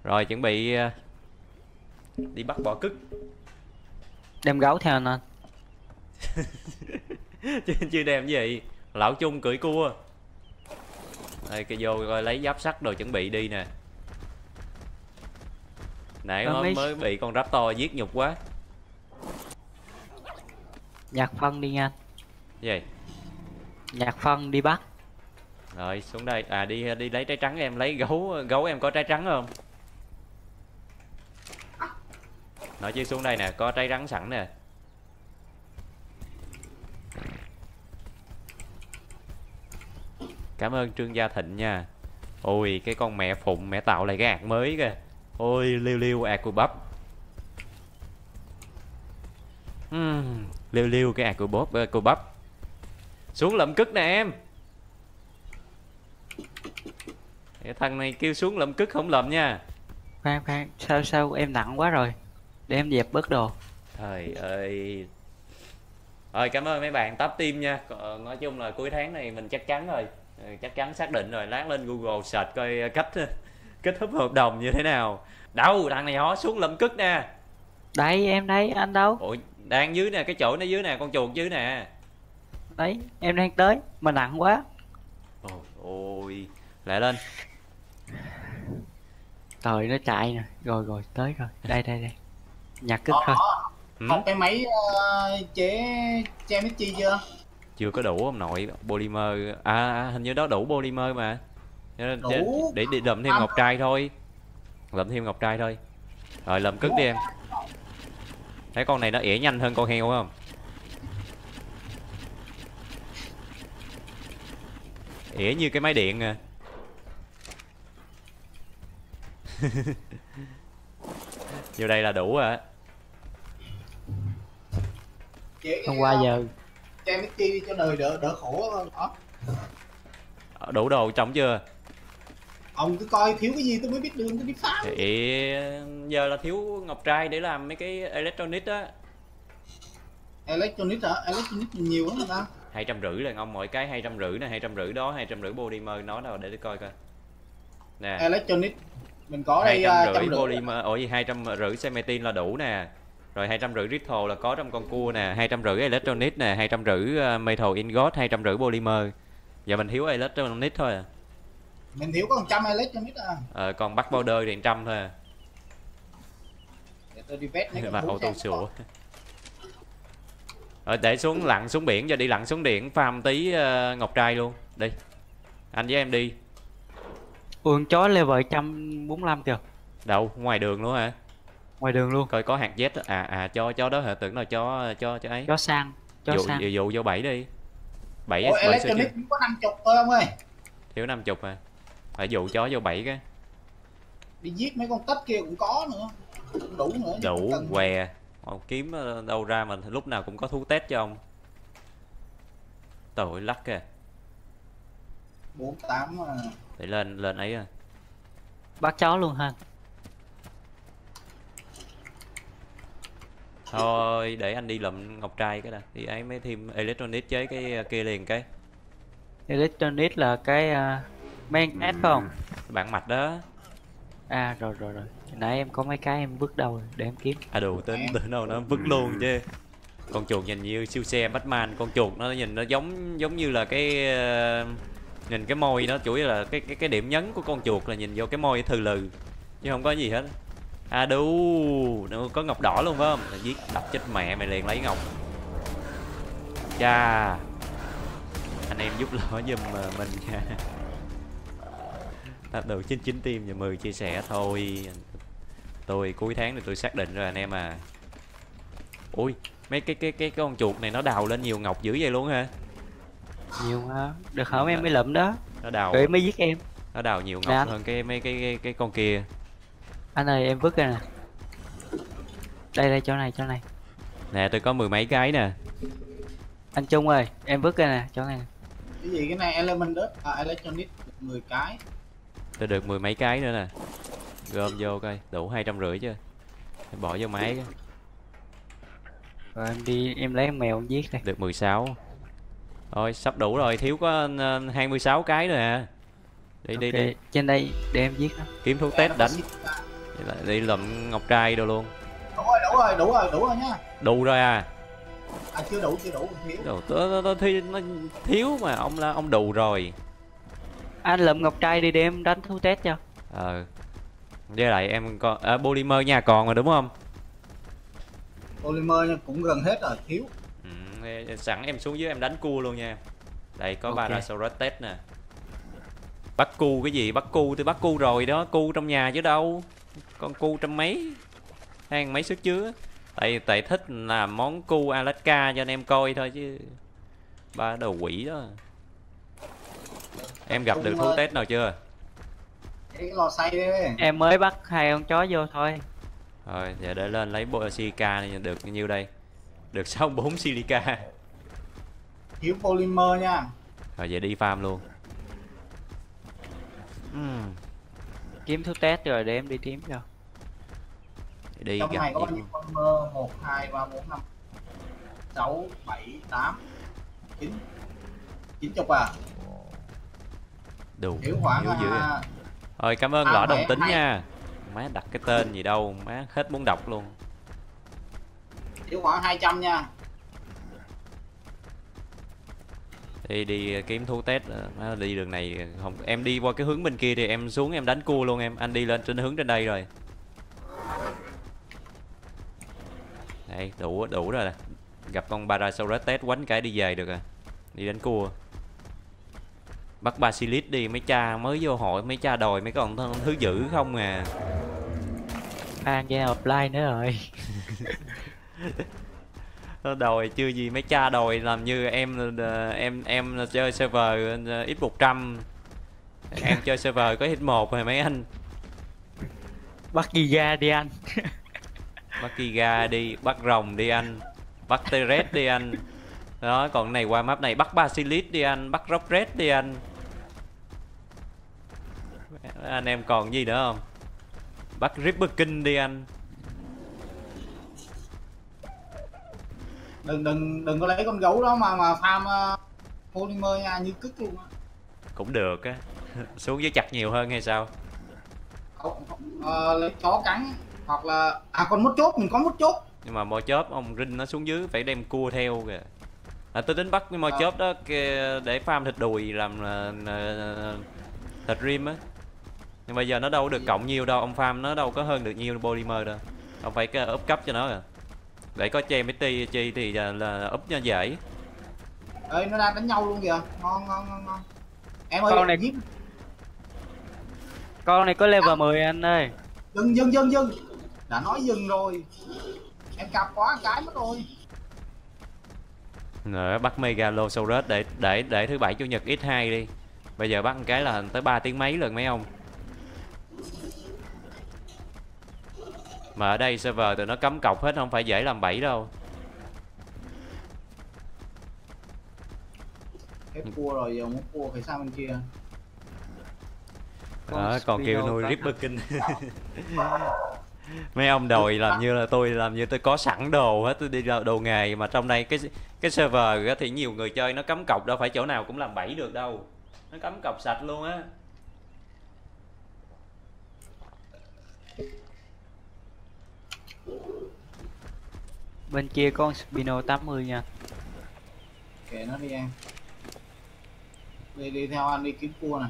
Rồi chuẩn bị đi bắt bò cứt. Đem gấu theo anh. Chưa đem gì. Lão Trung cưỡi cua. Đây cái vô rồi lấy giáp sắt rồi chuẩn bị đi nè. Nãy mới bị con raptor giết nhục quá. Nhặt phân đi nha. Gì? Nhặt phân đi bắt. Rồi xuống đây. À đi lấy trái trắng, em lấy gấu em có trái trắng không? Nói chứ xuống đây nè, có trái trắng sẵn nè. Cảm ơn Trương Gia Thịnh nha. Ôi cái con mẹ phụng mẹ tạo lại cái ạc mới kìa. Ôi liêu liêu ạc của bắp. Liêu liêu cái ạc của bắp. Xuống lượm cứt nè em. Cái thằng này kêu xuống lượm cứt không lượm nha. Khoan sao em nặng quá rồi. Để em dẹp bớt đồ. Trời ơi. Rồi cảm ơn mấy bạn top team nha. Nói chung là cuối tháng này mình chắc chắn rồi. Chắc chắn xác định rồi. Lát lên Google search coi cách kết thúc hợp đồng như thế nào. Đâu thằng này họ xuống lượm cứt nè. Đây em đây, anh đâu? Ủa đang dưới nè, cái chỗ nó dưới nè, con chuột dưới nè. Đấy em đang tới mà nặng quá. Ôi lại lên. Trời nó chạy nè. Rồi tới rồi. Đây. Nhặt cứt thôi. Học cái máy chế chi chưa? Chưa có đủ ông nội. Polymer hình như đó đủ polymer mà. Đủ. Để lượm thêm ngọc trai thôi. Rồi lượm cứt đi em. Thấy con này nó ỉa nhanh hơn con heo không? Ỉa như cái máy điện à. Vô đây là đủ rồi. Hôm qua giờ Che chi cho đời đỡ khổ hơn đó. Đủ đồ trống chưa? Ông cứ coi thiếu cái gì tôi mới biết đường tôi đi phá. Thì giờ là thiếu ngọc trai để làm mấy cái electronic á. Electronic hả? Electronic nhiều lắm người ta. 250 là ông, mỗi cái 250 nè, 250 đó, 250 polymer nó đâu để tôi coi coi. Nè. Electronic mình có đây 250 polymer, ủa gì 250 cementin là đủ nè. Rồi 250 rithal là có trong con cua nè, 250 electronic nè, 250 metal ingot, 250 polymer. Giờ mình thiếu electronic thôi à. Mình thiếu có 100 electronic à. Còn bắt powder thì 100 thôi à. Để tôi đi vét mấy mà con auto sửa. Rồi để xuống lặn xuống biển, giờ đi lặn xuống biển farm tí ngọc trai luôn. Đi. Anh với em đi. Ui chó level 145 kìa. Đâu, ngoài đường luôn hả? Ngoài đường luôn. Coi có hạt Z chó đó hả? Tưởng là chó ấy. Chó sang. Dụ vô 7 đi. 7 Ủa, electronic cũng có 50 thôi ông ơi. Thiếu 50 à. Phải dụ chó vô 7 cái. Đi giết mấy con tất kia cũng có nữa. Cũng đủ nữa. Đủ què. Kiếm đâu ra mà lúc nào cũng có thú test cho ông. Tội lắc kìa. 48 à. Để lên ấy à. Bắt chó luôn ha. Thôi để anh đi lượm ngọc trai cái đã. Đi ấy mới thêm electronic chế cái kia liền cái. Electronic là cái main app phải không? Bản mạch đó. À rồi. Nãy em có mấy cái em vứt đâu rồi để em kiếm. Đồ tính từ đâu nó vứt luôn chứ. Con chuột nhìn như siêu xe Batman, con chuột nó nhìn nó giống như là cái nhìn cái môi nó chủ yếu là cái điểm nhấn của con chuột là nhìn vô cái môi thừ lừ chứ không có gì hết. Có ngọc đỏ luôn phải không? Giết đập chết mẹ mày liền lấy ngọc. Cha. Anh em giúp lỡ giùm mình nha. Được 99 tim và 10 chia sẻ thôi. Tôi cuối tháng thì tôi xác định rồi anh em à. Ui, mấy cái con chuột này nó đào lên nhiều ngọc dữ vậy luôn hả? Nhiều hả? Được hả em mới lượm đó. Nó đào. Rồi mới giết em. Nó đào nhiều ngọc hơn cái con kia. Anh ơi em vứt ra nè. Đây chỗ này. Nè tôi có 10 mấy cái nè. Anh Trung ơi, em vứt ra nè, chỗ này. Cái gì cái này element đất electronic 10 cái. Tôi được 10 mấy cái nữa nè. Gom vô coi, đủ 250 chưa? Bỏ vô máy cái. Rồi em đi em lấy mèo em giết đây. Được 16. Thôi sắp đủ rồi, thiếu có 26 cái nữa à. Đi. Trên đây để em giết nó. Kiếm thuốc test đánh. Đi lượm ngọc trai đồ luôn. Đủ rồi nhá. Đủ rồi à? Chưa đủ thiếu. Tôi nó thiếu mà ông đủ rồi. Anh lượm ngọc trai đi để em đánh thú test cho. Với lại em còn polymer nhà còn mà đúng không? Polymer nha, cũng gần hết rồi, thiếu. Sẵn em xuống dưới em đánh cua luôn nha. Đây có Ok. Parasaurus test nè. Bắt cu cái gì? Bắt cu thì bắt cu rồi đó, cu trong nhà chứ đâu. Con cu trăm mấy, hàng mấy sức chứa. Tại thích làm món cu Alaska cho anh em coi thôi chứ. Ba đồ quỷ đó. Em gặp được thú test nào chưa? Cái lò xay đi. Em mới bắt 2 con chó vô thôi. Rồi giờ để lên lấy bộ silica này được bao nhiêu đây? Được 64 silica. Thiếu polymer nha. Rồi giờ đi farm luôn. Kiếm thú test rồi để em đi kiếm cho. Đi Trong gặp này có bao gì nhiêu polymer? 1, 2, 3, 4, 5, 6, 7, 8, 9. 90 à? đủ Thiếu khoảng dữ. Rồi cảm ơn lõ đồng tính nha. Má đặt cái tên gì đâu, má hết muốn đọc luôn. thiếu khoảng 200 nha. Đi kiếm thú test. Đi đường này không, em đi qua cái hướng bên kia thì em xuống em đánh cua luôn em. Anh đi lên trên hướng trên đây rồi. Đây đủ rồi nè. Gặp con Parasaurus test quánh cái đi về được à. Đi đánh cua. Bắt Basilisk đi, mấy cha mới vô hội, mấy cha đòi mấy con thứ dữ không à. Ra offline nữa rồi. Nó đòi chưa gì, mấy cha đòi làm như em chơi server X100. Em chơi server có X1 rồi mấy anh. Bắt Giga đi anh. Bắt Giga đi, bắt rồng đi anh. Bắt T-Rex đi anh. Đó, còn này qua map này bắt Basilisk đi anh, bắt Rockret đi anh. Anh em còn gì nữa không? Bắt Ripper King đi anh. Đừng có lấy con gấu đó mà farm polymer nha, như cứt luôn á. Cũng được á. Xuống dưới chặt nhiều hơn hay sao? Lấy chó cắn hoặc là con mút chốt, mình có mút chốt. Nhưng mà mồi chớp ông Rin nó xuống dưới phải đem cua theo kìa. Tôi tính bắt cái mồi chớp đó để farm thịt đùi làm thịt rim á. Nhưng bây giờ nó đâu được cộng nhiều đâu, ông farm nó đâu có hơn được nhiều polymer đâu. Ông phải cái up cấp cho nó à. Để có che mấy chi thì là up cho dễ. Ê, nó đang đánh nhau luôn kìa. Ngon. Em ơi, Con này giết. Con này có level 10 anh ơi. Dừng. Đã nói dừng rồi. Em cặp quá cái mất rồi. Rồi bắt Megalosaurus để thứ bảy chủ nhật X2 đi. Bây giờ bắt một cái là tới 3 tiếng mấy lần mấy ông. Mà ở đây server tụi nó cấm cọc hết, không phải dễ làm bẫy đâu. Hết cua rồi, giờ muốn cua phải sang bên kia. Đó, còn kêu nuôi Ripper King. Mấy ông đòi làm như tôi có sẵn đồ hết, tôi đi đồ nghề mà trong đây cái server thì nhiều người chơi nó cấm cọc, đâu phải chỗ nào cũng làm bẫy được đâu. Nó cấm cọc sạch luôn á. Bên kia con Spino 80 nha. Kệ nó đi em. Đi theo anh đi kiếm cua này.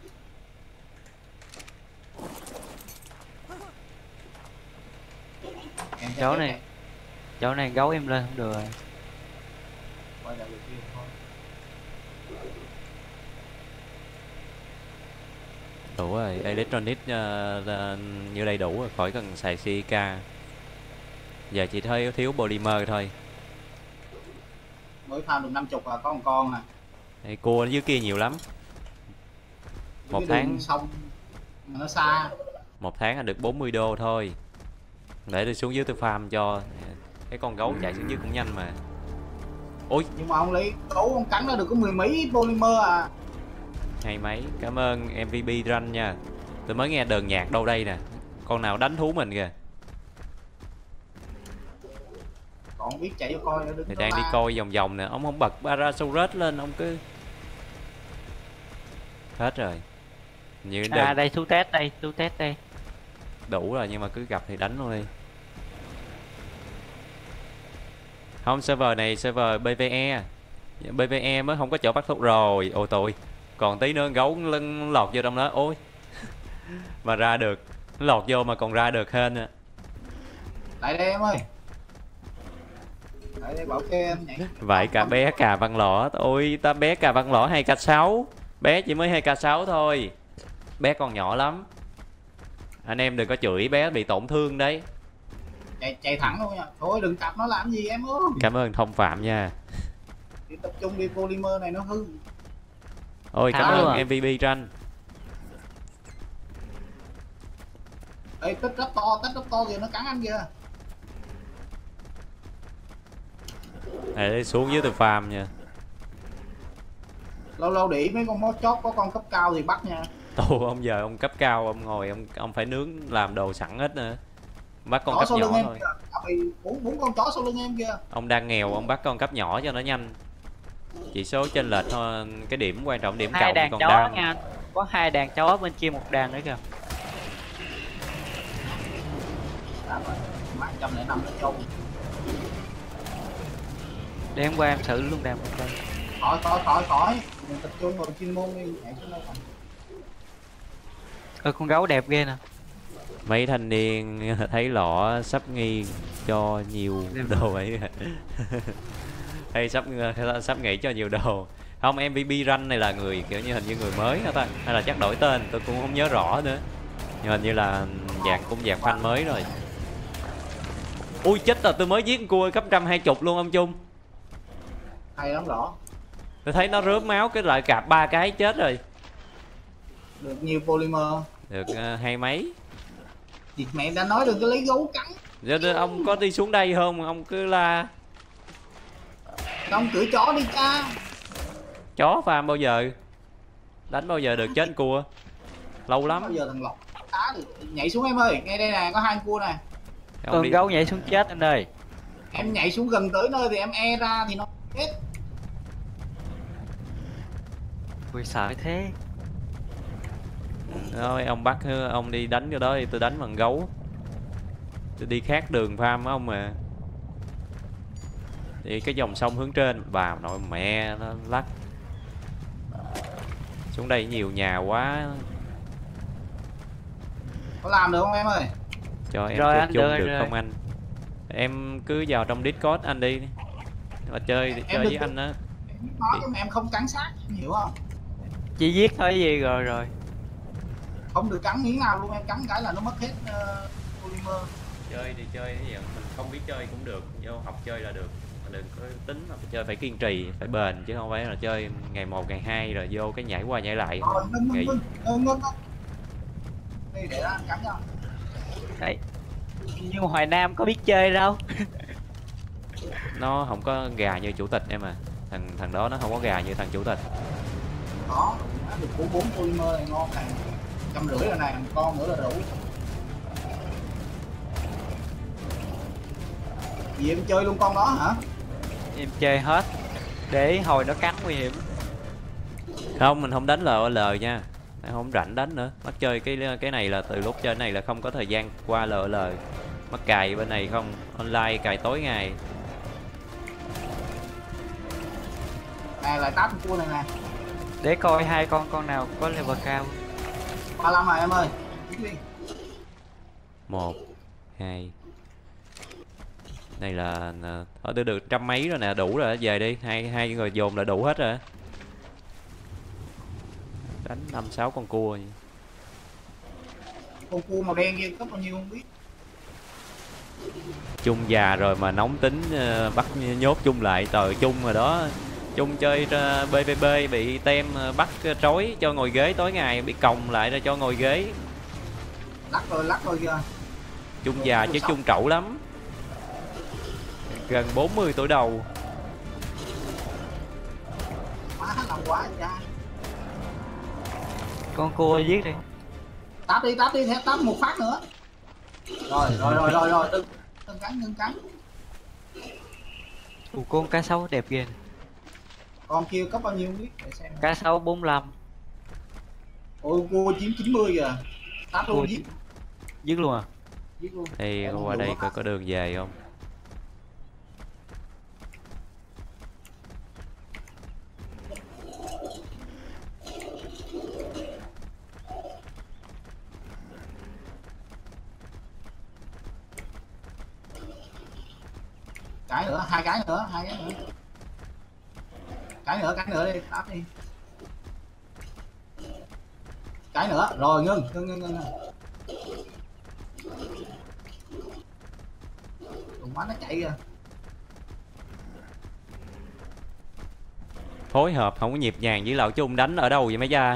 Chỗ này gấu em lên không được rồi. Quay lại kia thôi. Đủ rồi, electronic như đây đủ rồi, khỏi cần xài CK. Giờ chỉ thấy thiếu polymer thôi. Mới farm được 50 là có một con à. Đây, cua dưới kia nhiều lắm. Một Cái tháng đường sông mà nó xa. Một tháng là được 40 đô thôi. Để tôi xuống dưới tôi farm cho. Cái con gấu chạy xuống dưới cũng nhanh mà. Ôi, Nhưng mà ông lấy gấu ông cắn ra được có 10 mấy polymer à. hay mấy. Cảm ơn MVP Run nha. Tôi mới nghe đờn nhạc đâu đây nè. Con nào đánh thú mình kìa. Còn biết chạy vô coi nữa, Thì đang đi coi vòng vòng nè. Ông không bật Parasaurus lên, ông cứ hết rồi. Như Đây thú test đây. đủ rồi, nhưng mà cứ gặp thì đánh luôn đi. Không, server này server PVE. PVE mới không có chỗ bắt thuốc rồi. Ôi tội, còn tí nữa gấu lọt vô trong đó. Ôi mà ra được, lọt vô mà còn ra được hên à. Lại đây em ơi. Lại đây bảo kê em nhảy. Vậy cả bé cà văn lõ. Ôi ta bé cà văn lõ 2k6. Bé chỉ mới 2k6 thôi, bé còn nhỏ lắm. Anh em đừng có chửi bé bị tổn thương đấy. Chạy thẳng luôn nha. Thôi đừng tập nó làm gì em ơi. Cảm ơn thông phạm nha. Đi tập trung đi, polymer này nó hư. Ôi cảm Thắng ơn luôn à. MVP tranh. Ê tích rất to kìa, nó cắn anh kìa. Để xuống dưới từ farm nha. Lâu lâu để ý mấy con mó chót có con cấp cao thì bắt nha. Tô ông giờ ông cấp cao, ông ngồi ông phải nướng làm đồ sẵn hết nữa. Bắt con Chó cấp sau nhỏ lưng em thôi. kìa. Bốn con chó sau lưng em kìa. Ông đang nghèo, ông bắt con cấp nhỏ cho nó nhanh. Chỉ số chênh lệch thôi, cái điểm quan trọng điểm Hai cộng đàn còn chó đam. nha. Có 2 đàn chó bên kia, 1 đàn nữa kìa. Má 105 nó trâu. Để em qua em xử luôn đàn bên đây. Khỏi. Mình tập trung vào chuyên môn đi, nhảy xuống đâu mà. Con gấu đẹp ghê nè. Mấy thanh niên thấy lọ sắp nghi cho nhiều đồ ấy. Hay sắp nghĩ cho nhiều đồ. Không, MVP Ranh này là người kiểu như hình như người mới hả ta? Hay là chắc đổi tên, tôi cũng không nhớ rõ nữa. Nhưng hình như là cũng dạng fan mới rồi. Ui chết rồi, tôi mới giết con cua cấp 120 luôn ông Trung. Hay lắm rõ. Tôi thấy nó rớm máu cái lại cạp 3 cái chết rồi. Được nhiều polymer. Được 20 mấy. Thì mẹ đã nói đừng có lấy gấu cắn. Giờ ông có đi xuống đây không? Ông cứ la. Ông cưỡi chó đi cha. Chó farm bao giờ? Đánh bao giờ được chết con cua? Lâu lắm. Bao giờ thằng lọc đá được. Nhảy xuống em ơi, ngay đây nè, có 2 cua nè. Ông Con đi. gấu nhảy xuống chết anh ơi. Em nhảy xuống gần tới nơi thì em e ra thì nó chết. Ui sợ thế. Thôi ông bắt ông đi đánh cái đó đi, tôi đánh bằng gấu. Tôi đi khác đường farm ông mà. Đi cái dòng sông hướng trên vào nội mẹ nó lắc. Xuống đây nhiều nhà quá. Có làm được không em ơi? Cho em Rồi, chơi anh chung được được rồi. không anh? Em cứ vào trong Discord anh đi. Mà chơi thì chơi với anh á. Nói nhưng mà em không cắn sát, em hiểu không? Chỉ giết thôi gì rồi. Không được cắn miếng nào luôn, em cắn cái là nó mất hết polymer. Chơi thì chơi cái gì mình không biết chơi cũng được, vô học chơi là được. Mà đừng có tính là chơi phải kiên trì, phải bền chứ không phải là chơi ngày 1 ngày 2 rồi vô cái nhảy qua nhảy lại Rồi, nghỉ. ngưng. Đi để anh cắn cho. Đấy. Nhưng mà Hoài Nam có biết chơi đâu. Nó không có gà như chủ tịch em à. Thằng đó nó không có gà như thằng chủ tịch. Đó, nó được 44 polymer này ngon này. 150 rồi này, một con nữa là đủ. Gì em chơi luôn con đó hả? Em chơi hết. Để hồi nó cắn nguy hiểm. Không, mình không đánh LOL nha. Em không rảnh đánh nữa. Mất chơi cái này là từ lúc chơi này là không có thời gian qua LOL. Mất cài bên này không, online cài tối ngày. Nè lại táp con cua này nè. Để coi 2 con nào có level cao. 35 rồi em ơi. Đi. 1 2. Này là tôi được trăm mấy rồi nè, đủ rồi, về đi. Hai người dồn là đủ hết rồi. Đánh 5-6 con cua. Con cua màu đen kia cấp bao nhiêu không biết. Chung già rồi mà nóng tính bắt nhốt chung lại tờ chung rồi đó. Chung chơi PVP bị tem bắt trói cho ngồi ghế tối ngày, bị còng lại rồi cho ngồi ghế. Lắc rồi kìa. Chung già chứ chung trẩu lắm. Gần 40 tuổi đầu. Má làm quá cha. Con cua giết đi. Táp đi, theo táp một phát nữa. Rồi, đừng cắn. Con cá sấu đẹp ghê. Con kia cấp bao nhiêu không biết để xem. Cá sấu 45. Ôi cua chiếm 90 kìa. Táp luôn Cua giết. Dứt luôn à? Giết luôn. Đây Em không qua đủ đây đâu. coi có đường về không. Cái nữa, hai cái nữa, hai cái nữa. Cái nữa đi, táp đi. Cái nữa, rồi ngưng. Đụng má nó chạy kìa. Phối hợp không có nhịp nhàng với lão chung, đánh ở đâu vậy mấy cha?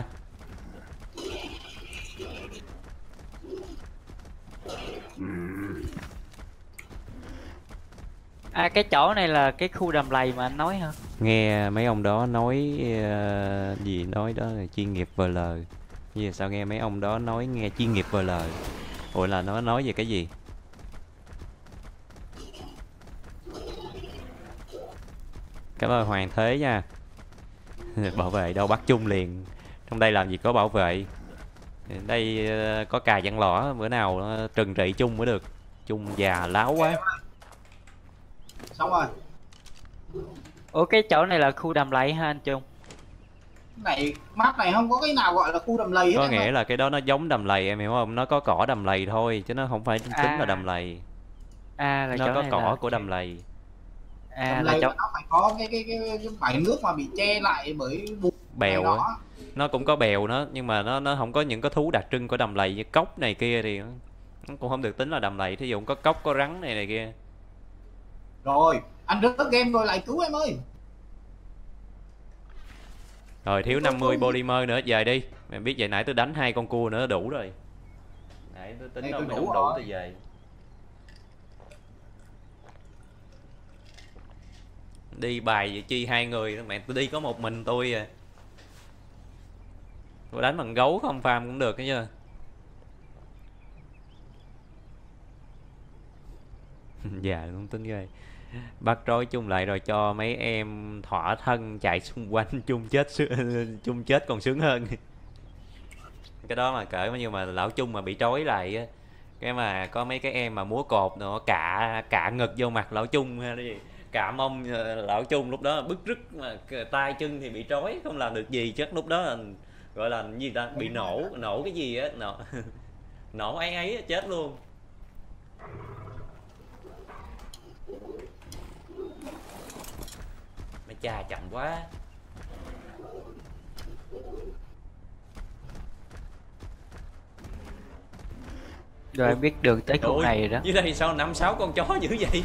À cái chỗ này là cái khu đầm lầy mà anh nói hả? Nghe mấy ông đó nói gì nói đó là chuyên nghiệp VL. Vì sao nghe mấy ông đó nói nghe chuyên nghiệp VL? Ủa là nó nói về cái gì? Cảm ơn Hoàng Thế nha. Bảo vệ đâu bắt chung liền. Trong đây làm gì có bảo vệ. Đây có cà dặn lỏ, bữa nào nó trừng trị chung mới được. Chung già láo quá. Xong rồi. Ủa cái chỗ này là khu đầm lầy ha anh Trung? Này map này không có cái nào gọi là khu đầm lầy hết Có em nghĩa ơi. là cái đó nó giống đầm lầy em hiểu không? Nó có cỏ đầm lầy thôi chứ nó không phải tính là đầm lầy. À là Nó chỗ có này cỏ là của đầm lầy. à Đầm là lầy chỗ mà nó phải có cái bãi nước mà bị che lại bởi bùn Bèo này á. đó. Nó cũng có bèo nó nhưng mà nó không có những cái thú đặc trưng của đầm lầy như cốc này kia thì nó cũng không được tính là đầm lầy. Thí dụ có cốc có rắn này này kia. Rồi, anh rớt game rồi lại cứu em ơi. Rồi thiếu 50 polymer nữa về đi. Mày biết vậy nãy tôi đánh 2 con cua nữa đủ rồi. Nãy tôi tính Đây, đâu tôi mày đủ không đủ rồi. tôi về. Đi bài vậy chi hai người mẹ tôi đi có một mình tôi à. Tôi đánh bằng gấu không farm cũng được chứ. Dạ không tính ghê. Bắt trói chung lại rồi cho mấy em thỏa thân chạy xung quanh chung chết chung chết còn sướng hơn. Cái đó mà cỡ như mà lão chung mà bị trói lại á, cái mà có mấy cái em mà múa cột nữa cả ngực vô mặt lão chung hay cái gì cả mông lão chung lúc đó bứt rứt mà tay chân thì bị trói không làm được gì chắc lúc đó là gọi là gì ta bị nổ cái gì á nổ ấy á, chết luôn. Mày chà chậm quá. rồi em biết đường tới khu Ôi, này rồi đó. dưới đây sao 5-6 con chó dữ vậy?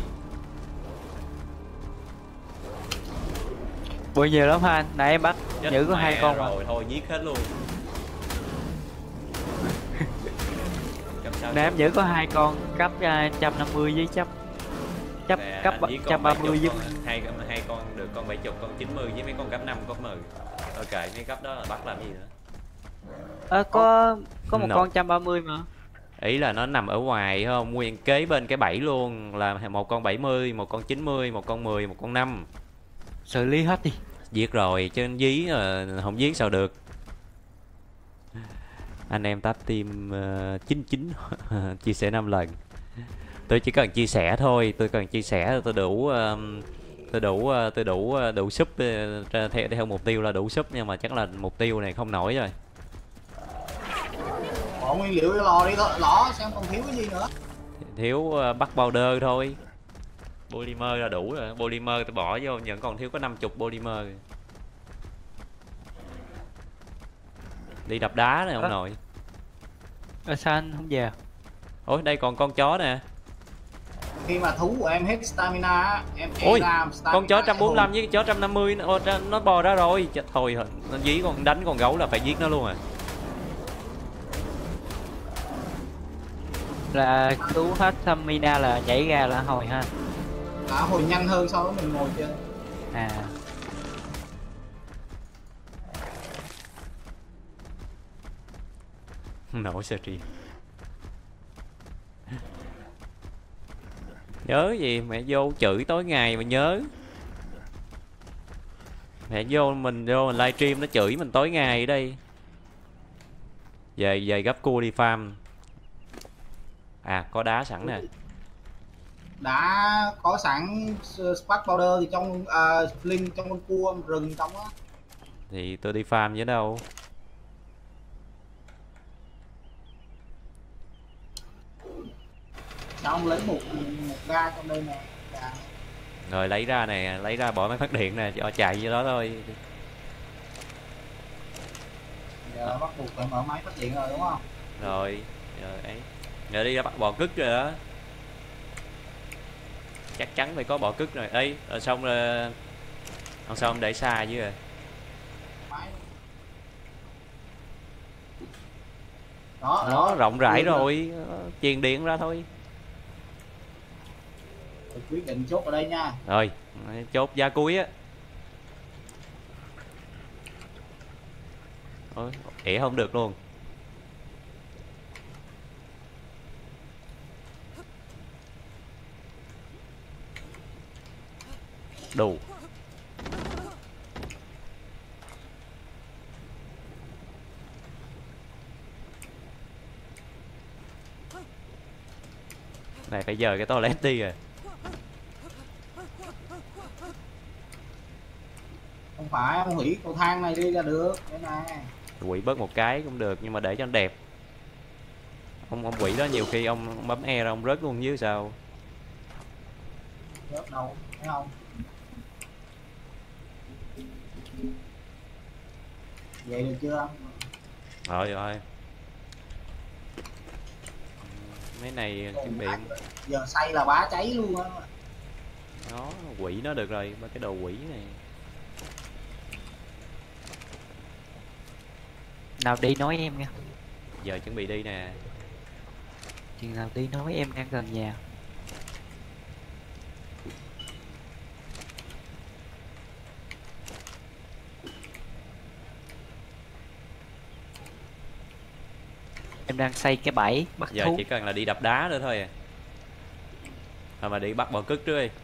Bụi nhiều lắm ha anh, nãy em bắt Chết giữ có hai mẹ con mà. rồi thôi giết hết luôn. Nãy em giữ có hai con cấp 150 với chấp chấp Nè, cấp anh với con 130 70 với con, hai con được con 70 con 90 với mấy con cấp 5 cấp 10. Ok mấy cấp đó là bắt làm gì nữa. Có một No. con 130 mà. Ý là nó nằm ở ngoài không nguyên kế bên cái bẫy luôn là một con 70 một con 90 một con 10 một con 5. Xử lý hết đi. Giết rồi chứ dí không giết sao được. Anh em tap team 99 chia sẻ 5 lần. Tôi chỉ cần chia sẻ thôi, tôi cần chia sẻ tôi đủ súp theo mục tiêu là đủ súp nhưng mà chắc là mục tiêu này không nổi rồi. Bỏ nguyên liệu cho lò đi lỏ xem còn thiếu cái gì nữa. Thiếu bắt powder thôi. Polymer là đủ rồi, polymer tôi bỏ vô vẫn còn thiếu có 50 polymer. Đi đập đá này ông nội. Sao anh không về? Ôi đây còn con chó nè. Khi mà thú của em hết stamina á, em Ôi, làm stamina con chó 145 với chó 150 nó bò ra rồi. Chết thôi nó dí con đánh con gấu là phải giết nó luôn à. Là cứu hết stamina là nhảy ra là hồi ha. hồi nhanh hơn so với mình ngồi chơi. À Nổ stream. Nhớ gì mẹ vô chửi tối ngày mà nhớ. Mẹ mình livestream nó chửi mình tối ngày ở đây. Về gấp cua đi farm. À có đá sẵn nè. Đã có sẵn spark powder thì trong flint trong con cua rừng trong á. Thì tôi đi farm chứ đâu. Sao không lấy một ga trong đây nè. Ga. Rồi lấy ra nè, lấy ra bỏ máy phát điện nè, cho chạy như đó thôi. Giờ bắt buộc phải mở máy phát điện rồi đúng không? Rồi, rồi ấy. Giờ đi ra bắt bò cứt rồi đó. Chắc chắn phải có bò cứt rồi. Ấy, rồi xong rồi xong để xa chứ rồi. Máy. Đó, Nó rộng rãi rồi, truyền điện ra thôi. Tôi quyết định chốt ở đây nha. Rồi, chốt giá cuối á. Ôi, ỉa không được luôn. Đủ. Này phải giờ cái toilet đi rồi. Không phải ông hủy cầu thang này đi ra được. Đây này. Quỷ bớt một cái cũng được nhưng mà để cho nó đẹp. Ông quỷ đó nhiều khi ông bấm E ra ông rớt luôn chứ sao. Rớt đâu, thấy không? Vậy được chưa? Rồi rồi. Mấy này chuẩn bị. Giờ xây là bá cháy luôn á. Nó quỷ nó được rồi, ba cái đồ quỷ này. Nào đi nói em nha. Giờ chuẩn bị đi nè. Chừng nào đi nói em đang gần nhà. Em đang xây cái bẫy bắt Giờ thú. chỉ cần là đi đập đá nữa thôi à. Thôi mà đi bắt bò cứt trước đi.